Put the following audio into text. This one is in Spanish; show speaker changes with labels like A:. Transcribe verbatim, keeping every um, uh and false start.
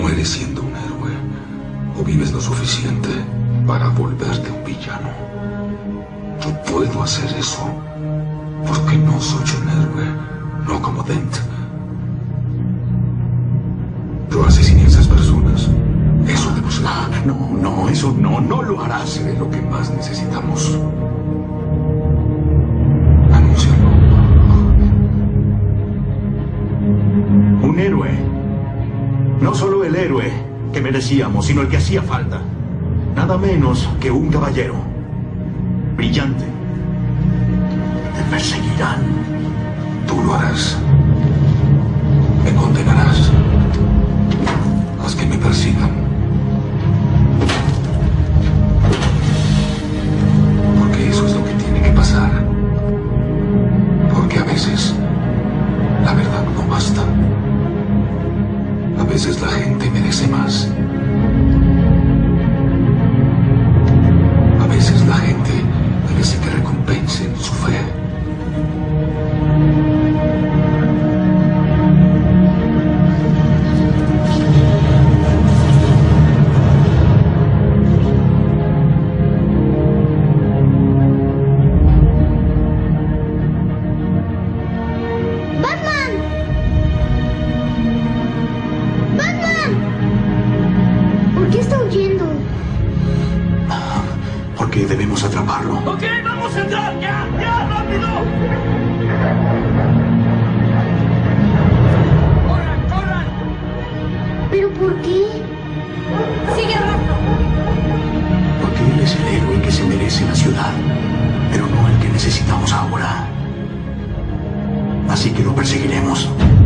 A: mueres siendo un héroe, o vives lo suficiente para volverte un villano. Yo puedo hacer eso, porque no soy un héroe, no como Dent. Yo asesiné a esas personas. Eso debo ser.
B: No, no, eso no, no lo harás.
A: Seré lo que más necesitamos. Anúncialo.
B: Un héroe. No solo el héroe que merecíamos, sino el que hacía falta. Nada menos que un caballero. Brillante. Te perseguirán.
A: Tú lo harás. Me condenarás. Haz que me persigan. Porque eso es lo que tiene que pasar. Porque a veces la verdad no basta. A veces la gente merece más. A veces la gente merece que recompensen su fe.
B: Porque debemos atraparlo.
C: ¡Ok, vamos a entrar! ¡Ya, ya, rápido! ¡Corran, corran!
D: ¿Pero por qué?
C: ¡Sigue rápido!
B: Porque él es el héroe que se merece la ciudad, pero no el que necesitamos ahora. Así que lo perseguiremos.